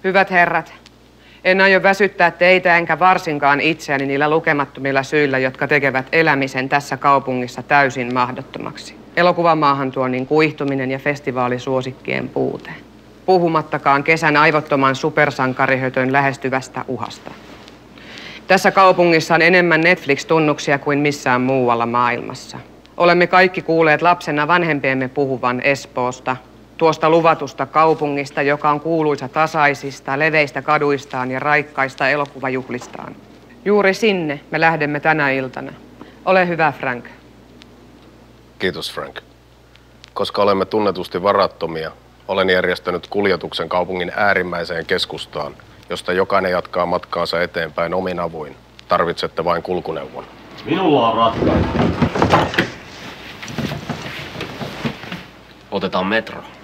Hyvät herrat, en aio väsyttää teitä enkä varsinkaan itseäni niillä lukemattomilla syillä, jotka tekevät elämisen tässä kaupungissa täysin mahdottomaksi. Elokuvamaahantuonnin kuihtuminen ja festivaalisuosikkien puute. Puhumattakaan kesän aivottoman supersankarihötön lähestyvästä uhasta. Tässä kaupungissa on enemmän Netflix-tunnuksia kuin missään muualla maailmassa. Olemme kaikki kuulleet lapsena vanhempiemme puhuvan Espoosta, tuosta luvatusta kaupungista, joka on kuuluisa tasaisista, leveistä kaduistaan ja raikkaista elokuvajuhlistaan. Juuri sinne me lähdemme tänä iltana. Ole hyvä, Frank. Kiitos, Frank. Koska olemme tunnetusti varattomia, olen järjestänyt kuljetuksen kaupungin äärimmäiseen keskustaan, josta jokainen jatkaa matkaansa eteenpäin omin avuin. Tarvitsette vain kulkuneuvon. Minulla on ratkaisu. Otetaan metro.